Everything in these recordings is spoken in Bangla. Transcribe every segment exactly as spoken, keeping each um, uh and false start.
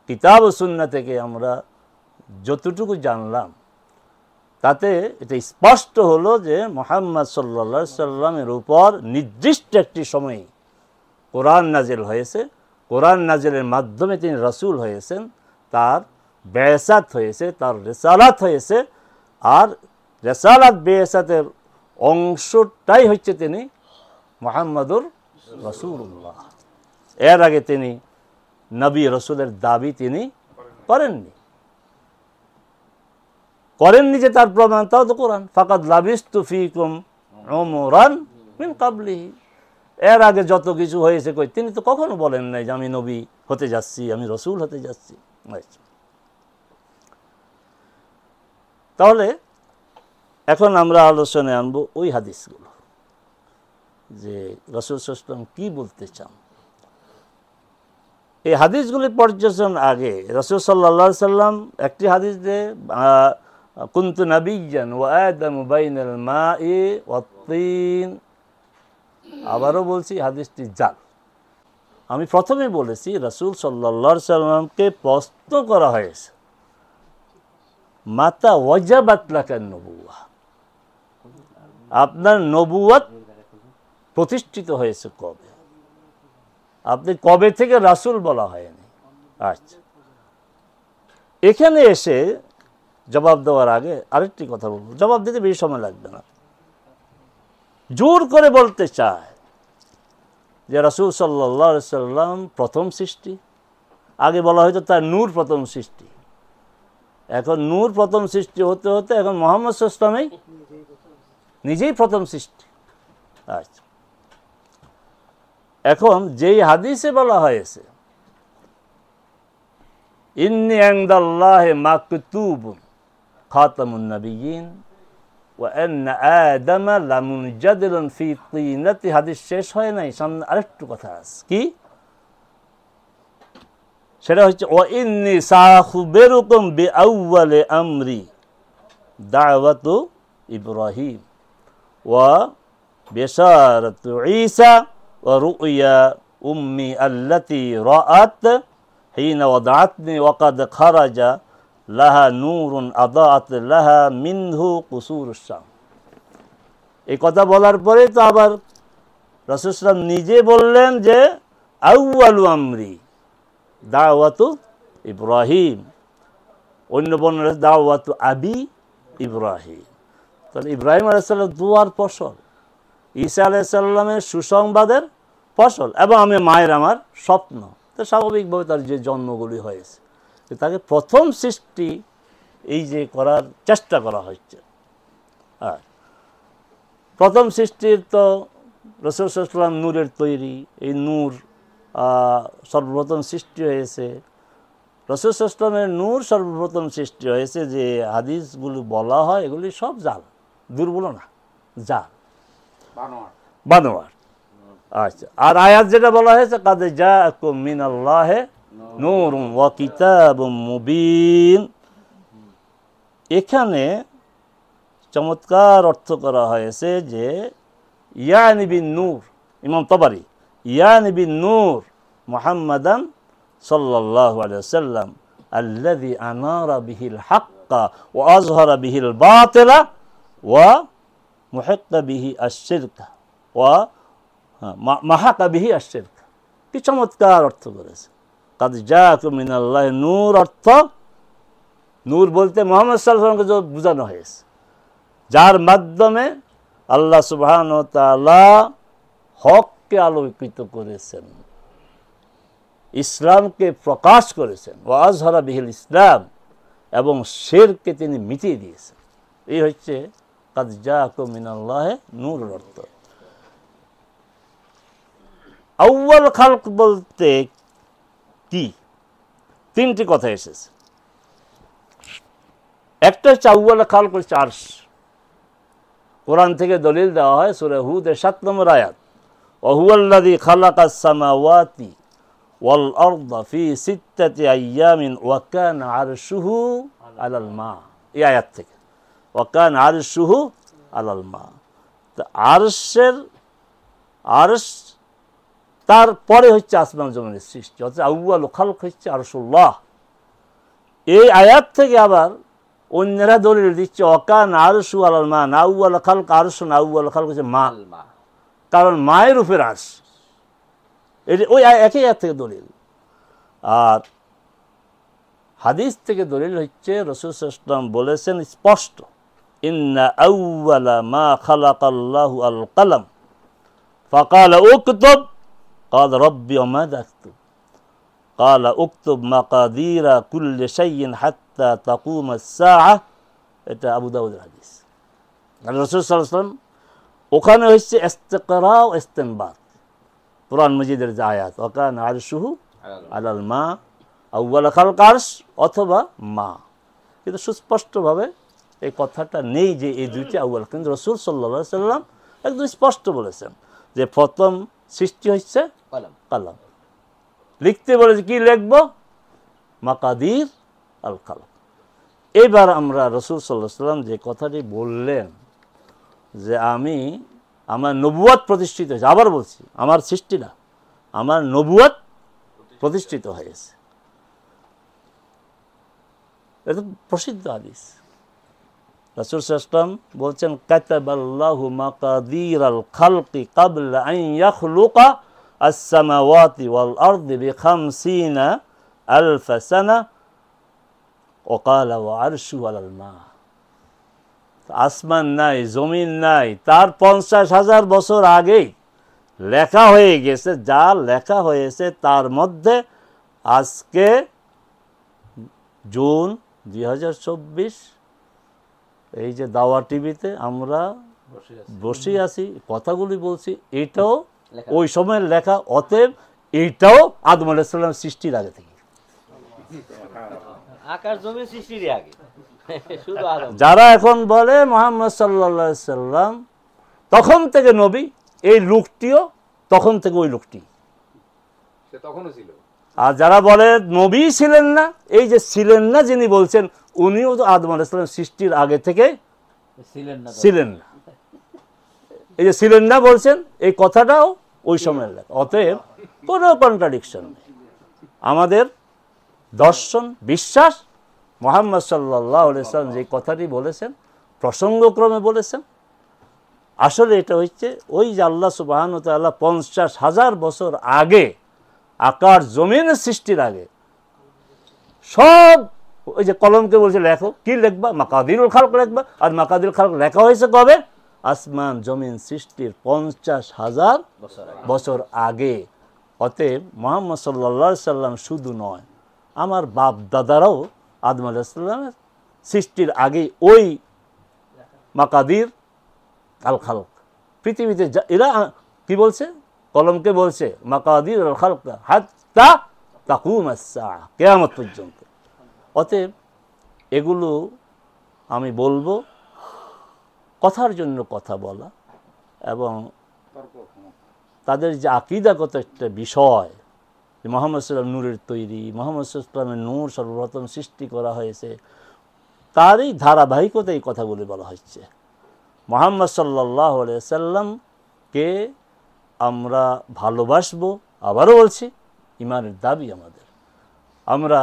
কিতাব ও সুন্নাহ থেকে আমরা যতটুকু জানলাম তাতে এটা স্পষ্ট হলো যে মুহাম্মদ সাল্লাল্লাহু আলাইহি সাল্লামের উপর নির্দিষ্ট একটি সময়ে কোরআন নাজিল হয়েছে, কোরআন নাজিলের মাধ্যমে তিনি রাসূল হয়েছেন, তার বেয়াসাত হয়েছে, তার রিসালাত হয়েছে, আর রিসালাত বেয়াসাতের অংশটাই হচ্ছে তিনি মুহাম্মাদুর রাসূলুল্লাহ। এর আগে তিনি নবী রাসূলের দাবি তিনি করেননি করেননি যে তার প্রমাণ তাও তো কোরআন। ফাকাদ লাবিস্তু ফীকুম উমরান মিন ক্বাবলিহি, এর আগে যত কিছু হয়েছে কই তিনি তো কখনো বলেন নাই যে আমি নবী হতে যাচ্ছি, আমি রাসূল হতে যাচ্ছি। তাহলে এখন আমরা আলোচনায় আনবো ওই হাদিসগুলো যে রাসূল সাল্লাল্লাহু আলাইহি ওয়াসাল্লাম কি বলতে চান। এই হাদিসগুলি পর্যালোচনার আগে রাসূল সাল্লাল্লাহু আলাইহি সাল্লাম একটি হাদিস দিয়ে কুনতু নাবিয়্যান ওয়া আদামু বাইনাল মাই ওয়াত তিন, আবারও বলছি হাদিসটি জাল। আমি প্রথমে বলেছি রাসূল সাল্লাল্লাহু আলাইহি সাল্লামকে প্রশ্ন করা হয়েছে মাতা ওয়াজাবাত লাকান নবুওয়া, আপনার নবুয়ত প্রতিষ্ঠিত হয়েছে কবে, আপনি কবে থেকে রাসূল বলা হয়নি। আচ্ছা, এখানে এসে জবাব দেওয়ার আগে আরেকটি কথা বলবো, জবাব দিতে বেশি সময় লাগবে না। জোর করে বলতে চায় যে রাসূল সাল্লাল্লাহু আলাইহি সাল্লাম প্রথম সৃষ্টি, আগে বলা হয়তো তার নূর প্রথম সৃষ্টি, এখন নূর প্রথম সৃষ্টি হতে হতে এখন মুহাম্মদ সাল্লাল্লাহু আলাইহি ওয়াসাল্লাম নিজেই প্রথম সৃষ্টি। আচ্ছা, এখন যেই হাদিসে বলা হয়েছে ইন্নী ইনদাল্লাহি মাকতুবুন খাতামুন নাবিয়্যিন ওয়া আন্না আদামা লামুনজাদিলুন ফি তিনাতি, হাদিস শেষ হয় নাই, সামনে আরেকটু কথা আছে। কি সেটা হচ্ছে ওয়া ইন্নী সাখবিরুকুম বিআউয়ালি আমরি দাওয়াতু ইব্রাহিম ওয়া বিশারাতু ঈসা ওয়া রু'য়া উম্মি আল্লাতী রাআত হিনা ওয়াদাআতনি ওয়া ক্বাদ খারাজা লাহা নূরুন আদাআত লাহা মিনহু কুসুরুস শাম। এই কথা বলার পরে তো আবার রাসূল সাল্লাল্লাহু আলাইহি ওয়াসাল্লাম নিজে বললেন যে আউয়ালু আমরি দাওয়াতু ইব্রাহিম, অন্য বর্ণনা দাওয়াতু আবি ইব্রাহিম। তাহলে ইব্রাহিম আলাইহিস সালাম দুয়ার ফসল, ঈসা আলাইহিস সালামের সুসংবাদের ফসল, এবং আমি মায়ের আমার স্বপ্ন। তো স্বাভাবিকভাবে তার যে জন্মগুলি হয়েছে তাকে প্রথম সৃষ্টি এই যে করার চেষ্টা করা হচ্ছে। আর প্রথম সৃষ্টির তো রাসূল সাল্লাল্লাহু আলাইহি ওয়াসাল্লাম নূরের তৈরি, এই নূর সর্বপ্রথম সৃষ্টি হয়েছে, রাসূল সাল্লাল্লাহু আলাইহি ওয়াসাল্লামের নূর সর্বপ্রথম সৃষ্টি হয়েছে। যে হাদিসগুলো বলা হয় এগুলি সব জাল, দুর্বল না, জাল, বানোয়ার। আচ্ছা, আর আয়াত যেটা বলা হয়েছে কাদ জাআকুম মিনাল্লাহি নূরুন ওয়া কিতাবুম মুবিন, এখানে চমৎকার অর্থ করা হয়েছে যে ইয়ানি বিন নূর, ইমাম তাবারি ইয়ানি বিন নূর মুহাম্মাদান সাল্লাল্লাহু আলাইহি ওয়াসাল্লাম আল্লাযী আনারা বিহিল হাক্কা ওয়া আযহারা বিহিল বাতিলা ওয়া মুহিক্কা বিহি আশ-শিরকা ওয়া মাহাকা বিহি আশ-শিরকা। কি চমৎকার অর্থ করেছে কাদ জাআকুম মিনাল্লাহি নূর, অর্থ নূর বলতে মুহাম্মদ সাল্লাল্লাহু আলাইহি ওয়াসাল্লামকে বোঝানো হয়েছে, যার মাধ্যমে আল্লাহ সুবহানাহু ওয়া তাআলা হককে আলোকিত করেছেন, ইসলামকে প্রকাশ করেছেন, ওয়া আযহারা বিহিল ইসলাম, এবং শিরককে তিনি মিটিয়ে দিয়েছেন। এই হচ্ছে কাদ জাআকুম মিনাল্লাহি নূরের অর্থ। আউয়াল খালক বলতে কি, তিনটি কথা এসেছে। একটা হচ্ছে আউয়াল খালক হচ্ছে আরশ, কোরআন থেকে দলিল দেওয়া হয় সূরা হুদের সাত নম্বর আয়াত, ওয়া হুয়াল্লাযী খালাকাস সামাওয়াতি ওয়াল আরদা ফি সিত্তাতি আইয়ামিন ওয়া কানা আরশুহু আলাল মা, এই আয়াত থেকে ওয়া কানা আরশুহু আলাল মা। তো আরশের আরশ তারপরে হচ্ছে আসমান জমিনের সৃষ্টি, অর্থাৎ আউয়াল খালক হচ্ছে আরশুল্লাহ, এই আয়াত থেকে আবার অন্যরা দলিল দিচ্ছে অকান আরশু আলাল মা, নাউয়াল খালক আরশ, নাউয়াল খালক হচ্ছে মা, কারণ মায়ের উপর আরশ, এটি ওই একই আয়াত থেকে দলিল। আর হাদিস থেকে দলিল হচ্ছে রাসূল সাল্লাল্লাহু আলাইহি ওয়াসাল্লাম বলেছেন স্পষ্ট, ইন্না আউয়ালা মা খালাকাল্লাহু আল কলম ফাকালা উকতুব ক্বালা রাব্বি ওয়া মাযা আকতুব ক্বালা উকতুব মাকাদিরা কুল্লি শাইইন হাত্তা তাকুম আস-সাআহ। এটা আবু দাউদের হাদিস। রাসূল সাল্লাল্লাহু আলাইহি ওয়াসাল্লাম ওখানে হচ্ছে ইস্তিকরা ও ইস্তিনবাত, কোরআন মাজিদের যে আয়াত ওয়াকানা আরশুহু আলাল মা, আউয়াল খালক আরশ অথবা মা, কিন্তু সুস্পষ্টভাবে এই কথাটা নেই যে এই দুইটি আউয়াল, কিন্তু রাসূল সাল্লাল্লাহু আলাইহি ওয়াসাল্লাম একদম স্পষ্ট বলেছেন যে প্রথম সৃষ্টি হচ্ছে কলম, কলম লিখতে বলেছে, কি লিখব? মাকাদির আল খালক। এবার আমরা রাসূল সাল্লাল্লাহু আলাইহি ওয়াসাল্লাম যে কথাটি বললেন যে আমি আমার নবুয়ত প্রতিষ্ঠিত হয়েছে, আবার বলছি আমার সৃষ্টি না, আমার নবুয়ত প্রতিষ্ঠিত হয়েছে, এটা প্রসিদ্ধ হাদিস। রাসূল সাল্লাল্লাহু আলাইহি ওয়াসাল্লাম বলছেন কাতাবাল্লাহু মাকাদিরাল খালকি ক্বাবলা আন ইয়াখলুকা আস-সামাওয়াতি ওয়াল আরদি বিখামসিনা আলফ সানা ওয়া ক্বালা ওয়া আরশুহু আলাল মা। আসমান নাই, জমিন নাই, তার পঞ্চাশ হাজার বছর আগেই লেখা হয়ে গেছে, যা লেখা হয়েছে তার মধ্যে আজকে জুন দুই হাজার চব্বিশ এই যে দাওয়া টিভিতে আমরা বসে আছি, কথাগুলি বলছি, এইটাও ওই সময়ের লেখা, অতএব এইটাও আদম আলাইহিস সালাম সৃষ্টির আগে থেকে। আকাশ জমি সৃষ্টির আগে শুধু আদম। যারা এখন বলে মুহাম্মদ সাল্লাল্লাহু আলাইহি সাল্লাম তখন থেকে নবী, এই লোকটিও তখন থেকে ওই লোকটি, সে তখনও ছিল। আর যারা বলে নবী ছিলেন না, এই যে ছিলেন না যিনি বলছেন উনিও তো আদম আলাইহিস সালাম সৃষ্টির আগে থেকে ছিলেন না, ছিলেন না। এই যে ছিলেন না বলছেন, এই কথাটাও ওই সময়ের লেখা, অতএব কোনো কন্ট্রাডিকশন নেই। আমাদের দর্শন বিশ্বাস মুহাম্মদ সাল্লাল্লাহু আলাইহি সাল্লাম যে কথাটি বলেছেন প্রসঙ্গক্রমে বলেছেন, আসলে এটা হচ্ছে ওই যে আল্লাহ সুবহানাহু ওয়া তাআলা পঞ্চাশ হাজার বছর আগে আকাশ জমিনের সৃষ্টির আগে সব, ওই যে কলমকে বলছে লেখো, কি লিখবা? মাকাদিরুল খালক লিখবা। আর মাকাদিরুল খালক লেখা হয়েছে কবে? আসমান জমিন সৃষ্টির পঞ্চাশ হাজার বছর আগে। অতএব মুহাম্মদ সাল্লাল্লাহু আলাইহি সাল্লাম শুধু নয়, আমার বাপ দাদারাও আদম আলাইহিস সালামের সৃষ্টির আগে ওই মাকাদির আল খালক পৃথিবীতে, এরা কি বলছে? কলমকে বলছে মাকাদির আল খালক হাত্তা তাকুম আস-সাআহ, কিয়ামত পর্যন্ত। অতএব এগুলো আমি বলবো কথার জন্য কথা বলা, এবং তাদের যে আকীদাগত একটা বিষয়, মুহাম্মদ সাল্লাল্লাহু আলাইহি ওয়াসাল্লাম নূরের তৈরি, মুহাম্মদ সাল্লাল্লাহু আলাইহি ওয়াসাল্লামের নূর সর্বপ্রথম সৃষ্টি করা হয়েছে, তারই ধারাবাহিকতা এই কথাগুলি বলা হচ্ছে। মুহাম্মদ সাল্লাল্লাহু আলাইহি ওয়াসাল্লামকে আমরা ভালোবাসবো, আবারও বলছি ঈমানের দাবি আমাদের। আমরা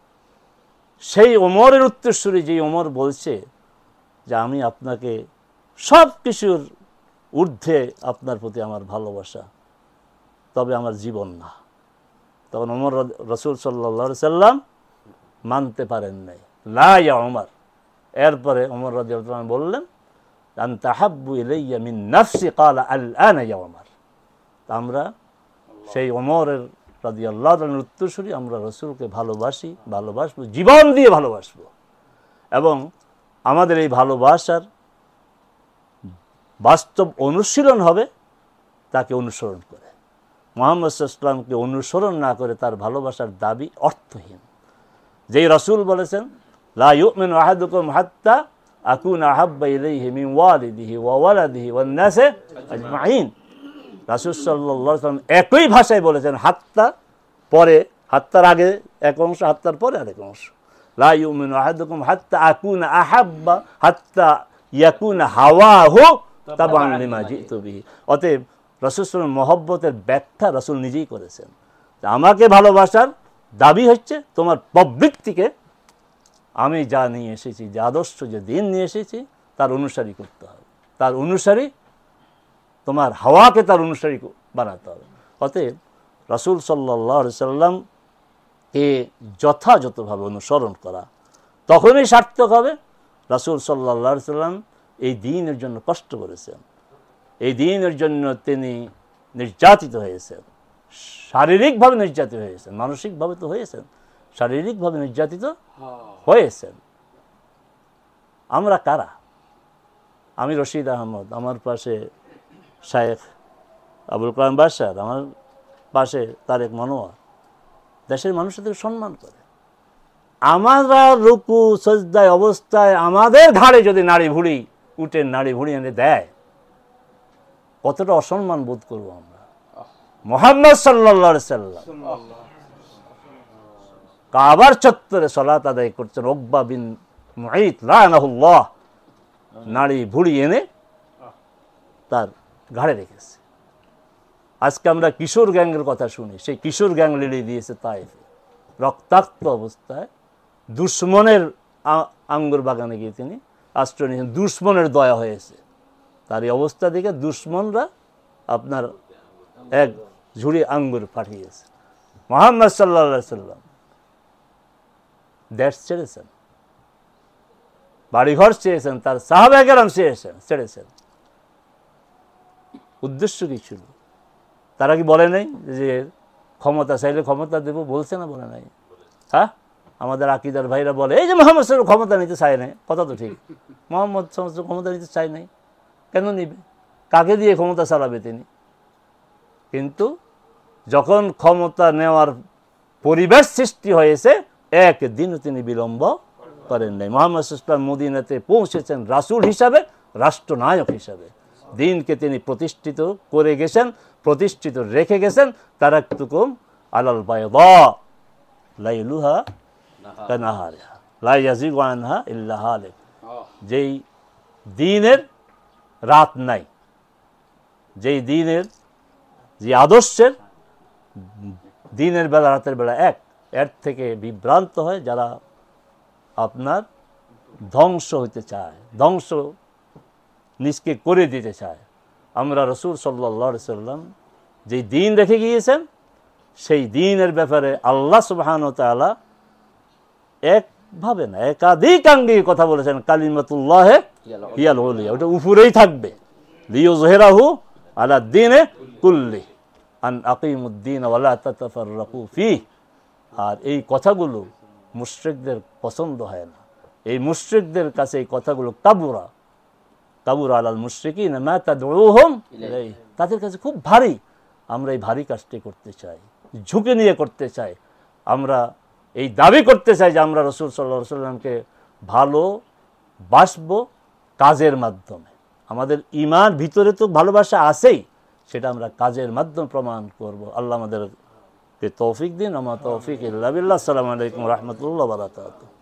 সেই ওমরের উত্তরসূরি, যে ওমর বলছে যে আমি আপনাকে সব কিছুর ঊর্ধ্বে, আপনার প্রতি আমার ভালোবাসা, তবে আমার জীবন না। তখন ওমর, রাসূল সাল্লাল্লাহু আলাইহি সাল্লাম মানতে পারেন নাই, লা ইয়া ওমর। এরপরে ওমর রাদিয়াল্লাহু আনহু বললেন আনতা হাব্বু ইলাইয়া মিন নাফসি ক্বালা আল আনা ইয়া ওমর। আমরা সেই ওমরের রাদিয়াল্লাহু আনহুর উত্তরসূরি, আমরা রাসূলকে ভালোবাসি, ভালোবাসবো, জীবন দিয়ে ভালোবাসবো, এবং আমাদের এই ভালোবাসার বাস্তব অনুশীলন হবে তাকে অনুসরণ করে। মুহাম্মদ সাল্লাল্লাহু আলাইহি ওয়াসাল্লামকে অনুসরণ না করে তার ভালোবাসার দাবি অর্থহীন। যেই রাসূল বলেছেন লা ইউমিনু আহাদুকুম হাত্তা আকুনা আহাব্বা ইলাইহি মিন ওয়ালিদিহি ওয়া ওয়ালাদিহি ওয়ান নাসি আজমাইন। রাসূল সাল্লাল্লাহু আলাইহি ওয়াসাল্লাম একই ভাষায় বলেছেন, হাত্তা পরে, হাত্তার আগে এক অংশ, হাত্তার পরে আরেক অংশ। লা ইউমিনু আহাদুকুম হাত্তা আকুনা আহাব্বা হাত্তা ইয়াকুনা হাওয়াহু তাবান লিমা জিতু বিহি। অতএব রাসূল সাল্লাল্লাহু আলাইহি ওয়াসাল্লাম মহব্বতের ব্যাখ্যা রাসূল নিজেই করেছেন। আমাকে ভালোবাসার দাবি হচ্ছে তোমার প্রবৃত্তিকে আমি যা নিয়ে এসেছি, যে আদর্শ, যে দিন নিয়ে এসেছি, তার অনুসারী করতে হবে, তার অনুসারী, তোমার হাওয়াকে তার অনুসারী বানাতে হবে। অতএব রাসূল সাল্লাল্লাহু আলাইহি সাল্লামকে যথাযথভাবে অনুসরণ করা তখনই সার্থক হবে। রাসূল সাল্লাল্লাহু আলাইহি সাল্লাম এই দ্বীনের জন্য কষ্ট করেছেন, এই দ্বীনের জন্য তিনি নির্যাতিত হয়েছেন, শারীরিকভাবে নির্যাতিত হয়েছেন, মানসিকভাবে তো হয়েছেন, শারীরিকভাবে নির্যাতিত হয়েছেন। আমরা কারা? আমি রশিদ আহমদ, আমার পাশে শায়েখ আবুল কালাম বাশার, আমার পাশে তারেক মনোয়ার। দেশের মানুষ তাদেরকে সম্মান করে। আমরা রুকু সজদায় অবস্থায় আমাদের ঘাড়ে যদি নাড়ি ভুড়ি, উটের নাড়ি ভুড়ি এনে দেয়, কতটা অসম্মান বোধ করবো আমরা। মুহাম্মদ সাল্লাল্লাহু আলাইহি সাল্লাম কাবার চত্বরে সালাত আদায় করছেন, উকবা বিন মুঈত লানাহুল্লাহ নাড়ি ভুড়ি এনে তার ঘাড়ে রেখেছে। আজকে আমরা কিশোর গ্যাংয়ের কথা শুনি, সেই কিশোর গ্যাং লিলিয়ে দিয়েছে তায়েফে, রক্তাক্ত অবস্থায় দুশ্মনের আঙ্গুর বাগানে গিয়ে তিনি আশ্রয় নিয়েছেন। দুশ্মনের দয়া হয়েছে, তার এই অবস্থা দেখে দুশ্মনরা আপনার এক ঝুড়ি আঙ্গুর পাঠিয়েছে। মুহাম্মদ সাল্লাল্লাহু আলাইহি সাল্লাম দেশ ছেড়েছেন, বাড়িঘর ছেড়েছেন, তার সাহাবায়ে কেরাম ছেড়েছেন ছেড়েছেন উদ্দেশ্য কি ছিল? তারা কি বলে নাই যে ক্ষমতা চাইলে ক্ষমতা দেব? বলছে না, বলে নাই? হ্যাঁ, আমাদের আকিদার ভাইরা বলে এই যে মোহাম্মদ সাল্লাল্লাহু ক্ষমতা নিতে চায় নাই। কথা তো ঠিক, মোহাম্মদ সাল্লাল্লাহু ক্ষমতা নিতে চায় নাই, কেন নিবে? কাকে দিয়ে ক্ষমতা চালাবে তিনি? কিন্তু যখন ক্ষমতা নেওয়ার পরিবেশ সৃষ্টি হয়েছে, একদিনও তিনি বিলম্ব করেন নাই। মুহাম্মদ সাল্লাল্লাহু আলাইহি ওয়াসাল্লাম মদিনাতে পৌঁছেছেন রাসূল হিসাবে, রাষ্ট্রনায়ক হিসাবে। দিনকে তিনি প্রতিষ্ঠিত করে গেছেন, প্রতিষ্ঠিত রেখে গেছেন। তারাকতুকুম আলাল বায়দা লাইলুহা কানাহারিহা লা ইয়াজিগু আনহা ইল্লা হালিক। যেই দিনের রাত নাই, যেই দিনের, যে আদর্শের দিনের বেলা রাতের বেলা এক, এর থেকে বিভ্রান্ত হয় যারা আপনার ধ্বংস হইতে চায়, ধ্বংস নিজকে করে দিতে চায়। আমরা রাসূল সাল্লাল্লাহু আলাইহি সাল্লাম যেই দিন রেখে গিয়েছেন, সেই দিনের ব্যাপারে আল্লাহ সুবহানাহু ওয়া তাআলা একভাবে না একাধিকাঙ্গে কথা বলেছেন, কালিমাতুল্লাহ হিয়াল উলিয়া, ওটা উপরেই থাকবে। লিইয়ুযহিরাহু আলা দ্বীনি কুল্লি আন আকিমুদ্দীন ওয়া লা তাতাফাররাকু ফীহ। আর এই কথাগুলো মুশরিকদের পছন্দ হয় না। এই মুশরিকদের কাছে এই কথাগুলো কাবুরা কাবুরা আলাল মুশরিকিন মা তাদউহুম ইলাইহি, তাদের কাছে খুব ভারী। আমরা এই ভারী কাজটি করতে চাই, ঝুঁকে নিয়ে করতে চাই। আমরা এই দাবি করতে চাই যে আমরা রাসূল সাল্লাল্লাহু আলাইহি সাল্লামকে ভালোবাসবো কাজের মাধ্যমে। আমাদের ঈমান ভিতরে তো ভালোবাসা আছেই, সেটা আমরা কাজের মাধ্যমে প্রমাণ করব। আল্লাহ আমাদেরকে তৌফিক দিন। আমা তৌফিক ইল্লা বিল্লাহ। আসসালামু আলাইকুম ওয়া রাহমাতুল্লাহি ওয়া বারাকাতুহু।